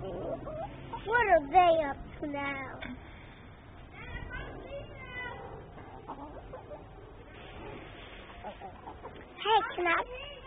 What are they up to now? Hey, can I